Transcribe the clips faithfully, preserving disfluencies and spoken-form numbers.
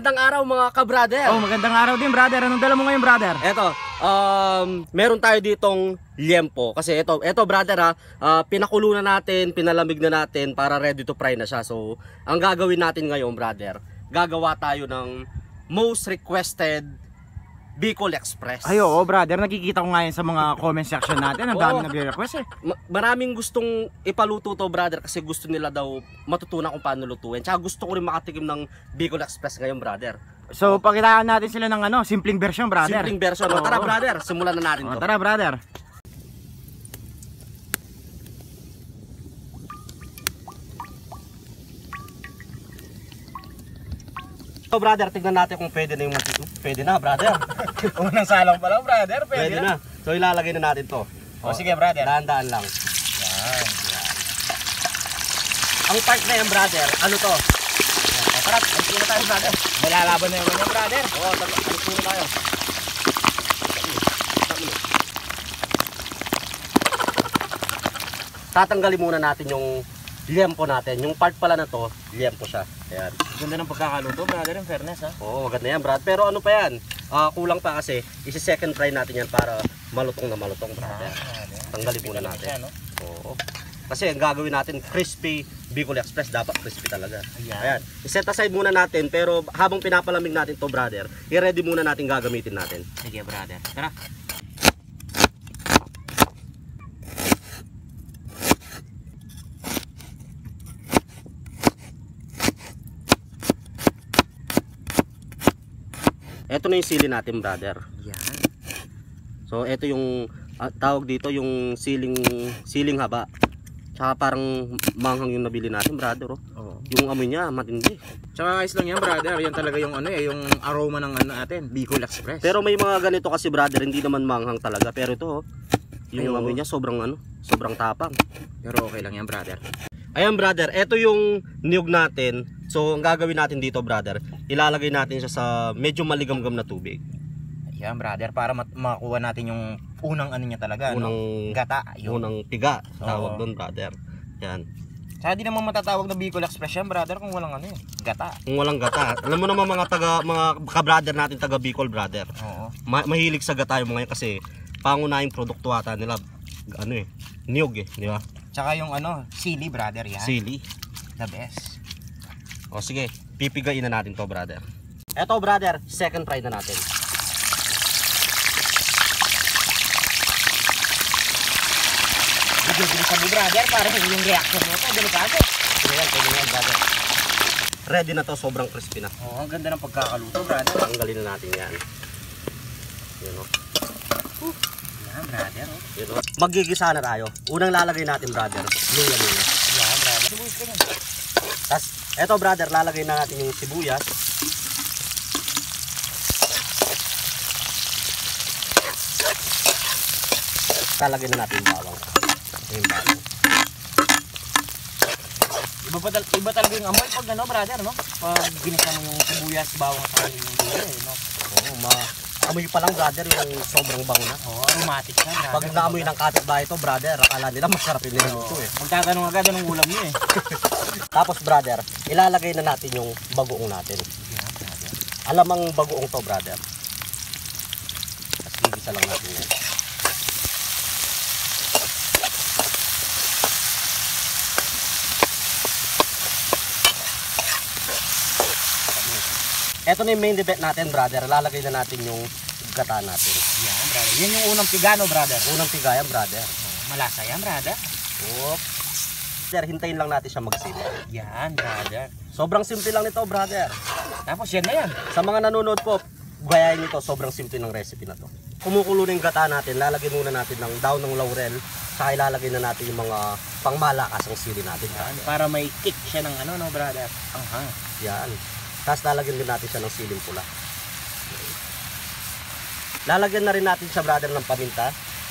magandang araw mga ka-brother. Oh, magandang araw din, brother. Anong dala mo ngayon, brother? Eto, um, meron tayo ditong liempo. Kasi ito, ito brother ha, uh, pinakulo na natin, pinalamig na natin para ready to fry na siya. So, ang gagawin natin ngayon, brother, gagawa tayo ng most requested Bicol Express. Ay, oo, brother. Nakikita ko nga yan sa mga comment section natin. Ang dami Oo. nagre-request eh. Ma- maraming gustong ipaluto to, brother, kasi gusto nila daw matutunan kung paano lutuin. Tsaka gusto ko rin makatikim ng Bicol Express ngayon, brother. So, pakitaan natin sila ng ano, simpleng version, brother. Simpleng version. No? Oo. Tara, brother, simulan na natin Oh, to. tara, brother. So, brother, tignan natin kung pwede na yung matito. Pwede na, brother. Unang salang pa lang, brother. Pwede na. So, ilalagay na natin to. O, sige, brother. Dahan-dahan lang. Yan. Ang part na yan, brother, ano to? Yan. Tara, alis na tayo, brother. May lalaban na yung brother. Oo, tara, alis na tayo. Tatanggalin muna natin yung liempo natin. Yung part pala na to, liempo siya. Ayan. Ganda ng pagkakaluto, brother, in fairness, ha? Oo, maganda yan, brad. Pero ano pa yan? Ah, kulang pa kasi. Isi-second fry natin yan para malutong na malutong, brother. Tanggalin muna natin. Oo. Kasi ang gagawin natin, crispy Bicol Express. Dapat crispy talaga. Ayan. Ayan. I-set aside muna natin. Pero habang pinapalamig natin to, brother, i-ready muna natin gagamitin natin. Sige, brother. Tara. Ito na yung sili natin, brother. Yan. So, ito yung ah, tawag dito, yung siling siling haba. Tsaka parang manghang yung nabili natin, brother. Oh. Oo. Yung amoy niya, matindi. Tsaka ayos lang yan, brother. Yan talaga yung ano eh, yung aroma ng ano natin, Bicol Express. Pero may mga ganito kasi, brother, hindi naman manghang talaga. Pero ito, oh, yung Ay, amoy oo. niya sobrang ano, sobrang tapang. Pero okay lang yan, brother. Ayan, brother, ito yung niyog natin. So, ang gagawin natin dito, brother, ilalagay natin siya sa medyo maligamgam na tubig. Yan, brother, para mat- makuha natin yung unang ano niya talaga, Unang no? Gata. Yung... unang piga, tawag Oo. doon, brother. Yan. Saka di naman matatawag na Bicol Express yan, brother, kung walang ano eh, gata. Kung walang gata. Alam mo naman mga taga mga ka-brother natin taga Bicol, brother. Oo. Ma mahilig sa gata yung mga yan kasi pangunahing produkto ata nila ano eh, niyog eh, di ba? Tsaka yung ano, sili, brother, yan. Sili. The best. O sige, pipigain na natin to, brother. Eto, brother, second fry na natin. Bibilisan mo, brother, para yung reaction mo ito, delikado. Pwede na yan, pwede na yan, brother. Ready na to, sobrang crispy na. Oo, ang ganda ng pagkakaluto, brother. Tanggalin na natin yan. Yun o. Yan, brother. Oh. Yun o. Magigisa na tayo. Unang lalagay natin, brother, luya muna. Yan, brother. Sibuyas ka yan. Tapos, eto, brother, lalagay na natin yung sibuyas. Lalagay na natin yung bawang. Yung bawang. Iba, pa tal- iba talaga yung amoy pag ano, brother, no? Pag ginisa mo yung sibuyas, bawang sa yung luya, eh, no? Oo, ma amoy pa lang, brother, yung sobrang bango na. Oo, aromatic na, brother. Pag naamoy ng kapitbahay ito, brother, akala nila masarap yung niluto eh. Magtatanong agad anong ulam niyo eh. Tapos, brother, ilalagay na natin yung bagoong natin. Yan, brother. Alamang bagoong to, brother. Tapos gigisa lang natin yan. Ito na yung main event natin, brother. Lalagay na natin yung gata natin. Yan, brother. Yan yung unang pigano, brother. Unang tigayan, brother. Oo, malasa yan, brother. Oop. Brother, hintayin lang natin siya magsimmer. Yan, brother. Sobrang simple lang nito, brother. Tapos yan na yan. Sa mga nanonood po, gayahin nito, sobrang simple ng recipe na to. Kumukulo na yung gata natin, lalagyan muna natin ng daon ng laurel, saka ilalagay na natin yung mga pangmalakas ng sili natin. Yan, para may kick siya ng ano, no, brother. Anghang. Yan. Tapos lalagyan din natin siya ng siling pula. Lalagyan na rin natin siya, brother, ng paminta.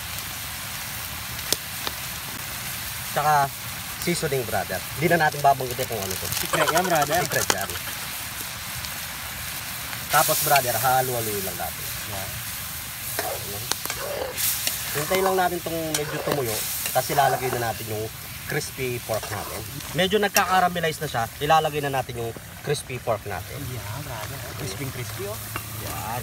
Tsaka seasoning, brother. Hindi na natin babanggitin kung ano to. Secret yan, brother. Secret yan. Tapos, brother, halo-haloy lang natin. Yan. Hintayin lang natin itong medyo tumuyo. Tapos ilalagay na natin yung crispy pork natin. Medyo nagka-caramelize na siya, ilalagay na natin yung crispy pork natin. Yan, brother. Crispy crispy oh. Yan.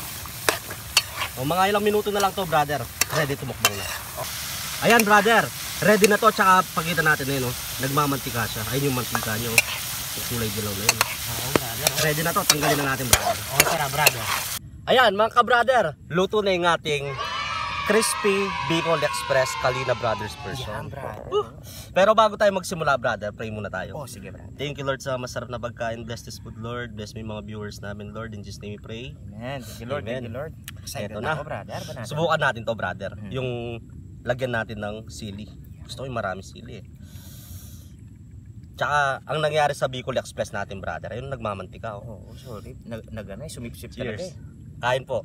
O mga ilang minuto na lang to, brother. Ready to mukbang na. Oh. Ayan, brother. Ready na to, tsaka pagkita natin na yun, oh. Nagmamantika siya. Ayun yung mantika nyo. Yung kulay dilaw na yun. Oo, brother. Oh. Ready na to, tanggalin na natin, brother. Oh, tara, brother. Ayan, mga ka-brother. Luto na yung ating Crispy Bicol Express Kalina Brothers version. Yan, brother. Uh, pero bago tayo magsimula, brother, pray muna tayo. Oh, sige, brother. Thank you, Lord, sa masarap na pagkain. Bless this food, Lord. Bless me mga viewers namin, Lord. In Jesus' name we pray. Amen. Thank you, Lord. Amen. Thank you, Lord. Excited Eto na na. ako, brother. Banana. Subukan natin to, brother. Hmm. Yung lagyan natin ng sili. Gusto ko yung maraming sili eh. Tsaka, ang nangyari sa Bicol Express natin, brother, ayun nagmamantika. Oh. Oo, oh, sorry. Nag, nag ano, eh, sumipsip talaga eh. Cheers. Kain po.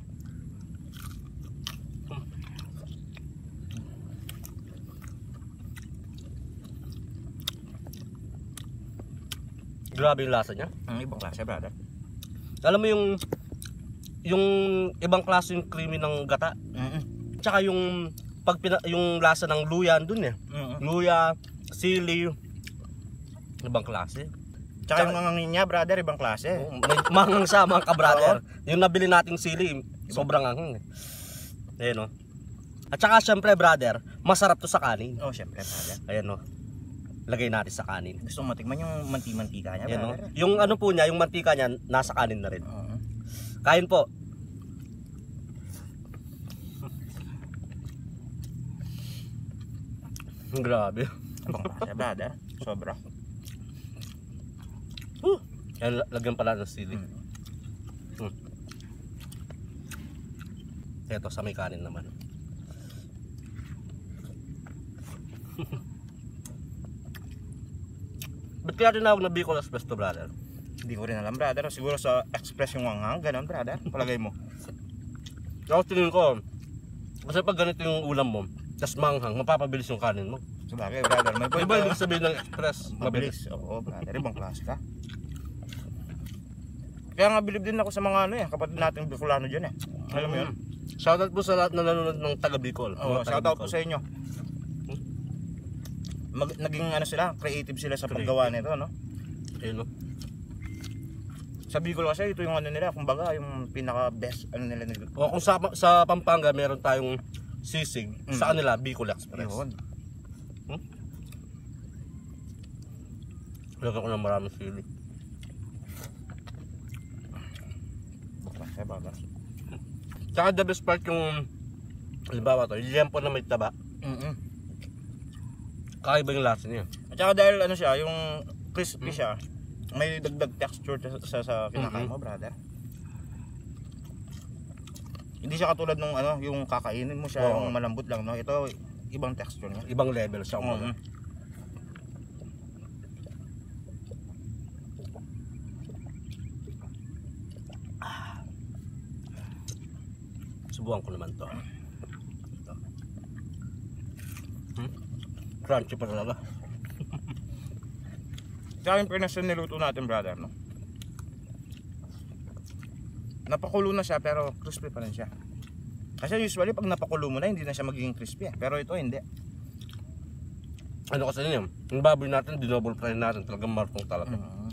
Grabe yung lasa niya. Ang ibang klase, brother. Alam mo yung yung ibang klase yung creamy ng gata. Mm-mm. Tsaka yung pag pina, yung lasa ng luya dun eh. Mm-mm. Luya, sili, ibang klase. Tsaka yung angangin niya, brother, ibang klase. Oh, may mangang siya mga ka-brother. Yung nabili nating sili, sobrang anghang. Eh. Ayan o. At saka syempre brother, masarap to sa kanin. Oh, syempre, brother. Ayan o. Lagay natin sa kanin. Gusto mo matikman yung manti-mantika niya, Ayan o. brother? Yung ano po niya, yung mantika niya, nasa kanin na rin. Oo. Kain po. Grabe. Ibang klase, brother. Sobra. Uh, Ayan, lagyan pala ng sili. Hmm. Hmm. Eto, sa may kanin naman. Ba't kaya tinawag na Bicol Express to, brother? Hindi ko rin alam, brother. Siguro sa express yung wanghang. Ganon, brother. Palagay mo. Ako tingin ko, kasi pag ganito yung ulam mo, tas manghang, mapapabilis yung kanin mo. Sabagay, brother. May point. Diba Diba, ibig sabihin ng express? Mabilis. mabilis. Oo, brother. Ibang klase ka. Kaya nga bilib din ako sa mga ano eh, kapatid nating Bicolano dyan eh. Alam mo yun? Shoutout po sa lahat na nanonood ng taga Bicol. Oo, Mga taga shoutout po Bicol. sa inyo. Mag, naging ano sila, creative sila sa paggawa nito, no? Ayun, no? Sa Bicol kasi ito yung ano nila, kumbaga yung pinaka best ano nila nila. O kung sa, sa Pampanga meron tayong sisig, Mm. sa kanila Bicol Express. Yun. Hmm? Lagyan ko ng maraming sili. Bakla siya, baga. Tsaka the best part yung, halimbawa to, yung liempo na may taba, Mm-mm. kakaiba yung lasa niya. At saka dahil ano siya, yung crispy siya, may dagdag texture sa, sa, sa kinakain mo, brother. Hindi siya katulad nung ano, yung kakainin mo siya, Oo. yung malambot lang, no? Ito, ibang texture niya. Ibang level siya. Oo. Mm Subukan ko naman to. Ito. Hmm? Crunchy pa talaga. Tsaka yung pinas yung niluto natin, brother, no? Napakulo na siya, pero crispy pa rin siya. Kasi usually, pag napakulo mo na, hindi na siya magiging crispy. eh. Pero ito, hindi. Ano kasi yun? Yung baboy natin, dinouble fry natin. Talagang markong talaga. Mm.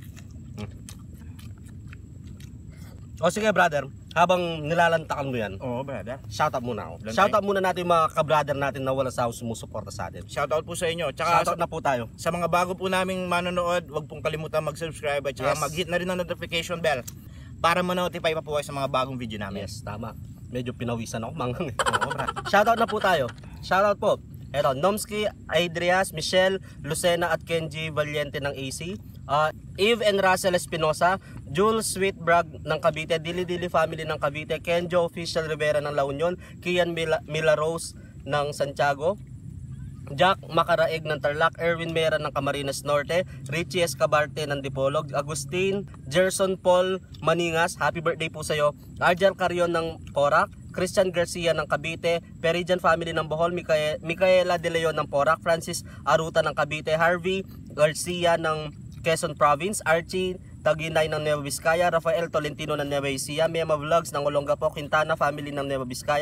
O sige brother, habang nilalantakan mo yan, Oo, brother. shoutout muna ako. Lan- Shoutout muna natin yung mga ka-brother natin na wala sawang sumusuporta sa atin. Shoutout po sa inyo. Tsaka Shoutout sa, na po tayo. sa mga bago po naming manonood, huwag pong kalimutan mag-subscribe at tsaka Yes. mag-hit na rin ng notification bell para ma-notify pa po kayo sa mga bagong video namin. Yes, tama. Medyo pinawisan ako, mangang. Oo, brad. Shoutout na po tayo. Shoutout po. Eto, Nomsky, Adrias, Michelle, Lucena at Kenji Valiente ng A C. Uh, Eve and Russell Espinosa, Jules Sweetbrag ng Cavite, Dili Dili Family ng Cavite, Kenjo Official Rivera ng La Union, Kian Mila, Mila Rose ng Santiago, Jack Macaraeg ng Tarlac, Erwin Mera ng Camarines Norte, Richie Escabarte ng Dipolog, Agustin, Gerson Paul Maningas, happy birthday po sa iyo, Arjel Carion ng Porac, Christian Garcia ng Cavite, Peridian Family ng Bohol, Micae- Micaela De Leon ng Porac, Francis Aruta ng Cavite, Harvey Garcia ng Quezon Province, Archie Taginay ng Nueva Vizcaya, Rafael Tolentino ng Nueva Ecija, Mema Vlogs ng Olongapo, Quintana Family ng Nueva Vizcaya,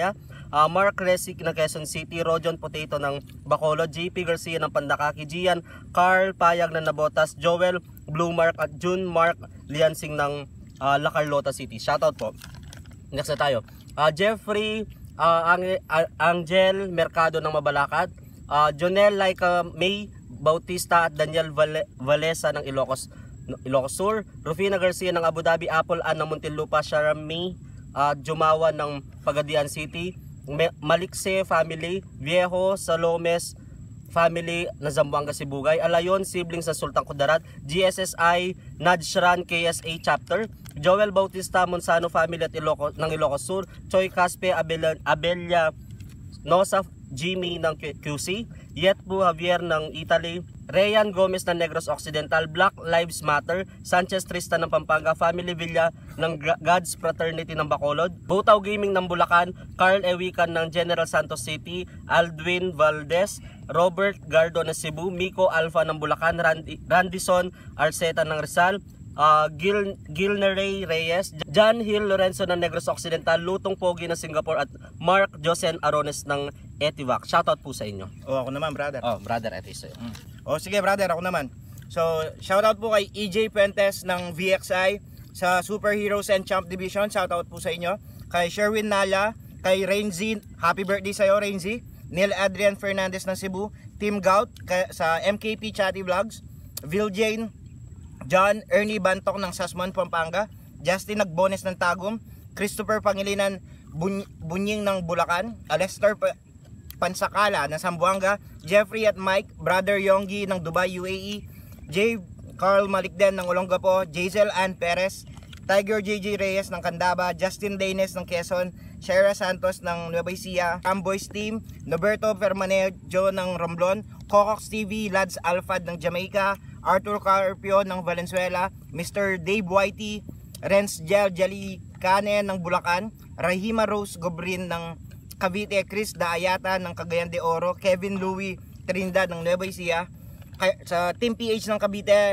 uh, Mark Resic ng Quezon City, Rojon Potato ng Bacolod, J P Garcia ng Pandakaki, Gian Carl Payag ng Nabotas, Joel Blue Mark at June Mark Liansing ng uh, La Carlota City. Shoutout po. Next na tayo. Uh, Jeffrey uh, Ang uh, Angel Mercado ng Mabalakad, uh, Jonel Laika May Bautista at Daniel Vale Valesa ng Ilocos Ilocos Sur, Rufina Garcia ng Abu Dhabi, Apple Ann ng Muntinlupa, Sharami uh, Jumawa ng Pagadian City, Malikse family, Viejo Salomes family na Zamboanga Sibugay, Alayon siblings sa Sultan Kudarat, G S S I Najshran K S A chapter, Joel Bautista Monsano family at Ilocos ng Ilocos Sur, Choi Caspe Abel Abelia Nosa Jimmy ng Q C, Yetbu Javier ng Italy, Rayan Gomez ng Negros Occidental, Black Lives Matter, Sanchez Tristan ng Pampanga, Family Villa ng God's Fraternity ng Bacolod, Butaw Gaming ng Bulacan, Carl Ewikan ng General Santos City, Aldwin Valdez, Robert Gardo ng Cebu, Miko Alpha ng Bulacan, Randy, Randison Arceta ng Rizal, uh, Gil, Gilneray Reyes, John Hill Lorenzo ng Negros Occidental, Lutong Pogi ng Singapore at Mark Josen Arones ng Etivac. Shoutout po sa inyo. O ako naman, brother. Oh, brother, eto isa. Mm. O sige, brother, ako naman. So, shoutout po kay E J Puentes ng V X I sa Superheroes and Champ Division. Shoutout po sa inyo. Kay Sherwin Nala, kay Rainzy, happy birthday sa'yo, Rainzy. Neil Adrian Fernandez ng Cebu, Tim Gout kay, sa M K P Chatty Vlogs, Vil Jane, John Ernie Bantok ng Sasmuan, Pampanga, Justin Nagbones ng Tagum, Christopher Pangilinan Buny Bunying ng Bulacan, Alester pa Pansakala ng Zamboanga, Jeffrey at Mike, Brother Yonggi ng Dubai, U A E, J. Carl Malikden ng Olongapo, Jazel Ann Perez, Tiger J J Reyes ng Candaba, Justin Daines ng Quezon, Shera Santos ng Nueva Ecija, Amboys Team, Noberto Permanejo ng Romblon, Cocox T V, Lads Alfad ng Jamaica, Arthur Carpio ng Valenzuela, Mister Dave Whitey, Renz Gel Jalicane ng Bulacan, Rahima Rose Gobrin ng Cavite, Chris Daayata ng Cagayan de Oro, Kevin Louie Trinidad ng Nueva Ecija, sa Team P H ng Cavite,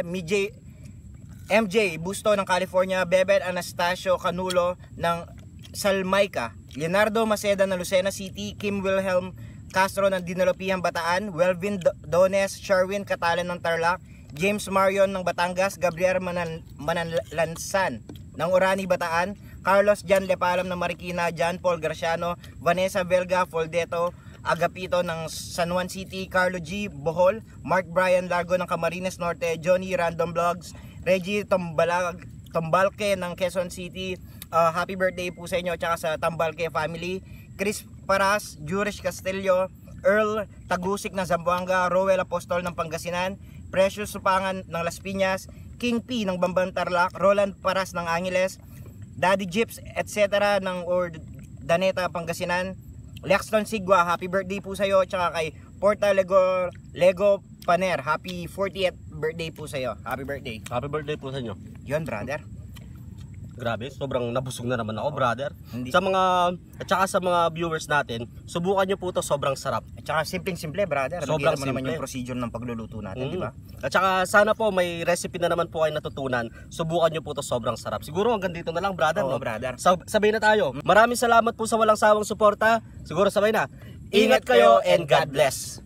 M J Busto ng California, Bebet Anastasio Canulo ng Salmayca, Leonardo Maceda ng Lucena City, Kim Wilhelm Castro ng Dinalopihan Bataan, Welvin Dones, Sherwin Catalan ng Tarlac, James Marion ng Batangas, Gabriel Manan Mananlansan ng Orani Bataan, Carlos Jan Lepalam ng Marikina, John Paul Graciano, Vanessa Velga Foldeto, Agapito ng San Juan City, Carlo G. Bohol, Mark Brian Largo ng Camarines Norte, Johnny Random Vlogs, Reggie Tombalag, Tombalke ng Quezon City, uh, happy birthday po sa inyo tsaka sa Tambalke family, Chris Paras, Jurish Castillo, Earl Tagusik ng Zamboanga, Roel Apostol ng Pangasinan, Precious Supangan ng Las Piñas, King P ng Bamban Tarlac, Roland Paras ng Angeles, Daddy Jips, et cetera ng Daneta, Pangasinan, Lexton Sigwa, happy birthday po sa iyo, tsaka kay Porta Lego, Lego Paner, happy fortieth birthday po sa iyo. Happy birthday. Happy birthday po sa inyo. Yun, brother. Grabe, sobrang nabusog na naman ako, brother. Hindi. Sa mga, at saka sa mga viewers natin, subukan nyo po to, sobrang sarap. At saka simpleng-simple, brother. Sobrang Nakita mo naman simple. yung procedure ng pagluluto natin, Mm. di ba? At saka sana po may recipe na naman po kayo natutunan. Subukan nyo po to, sobrang sarap. Siguro hanggang dito na lang, brother. Oo, no? brother. Sab sabay na tayo. Maraming salamat po sa walang sawang suporta. Siguro sabay na. Ingat kayo and God bless.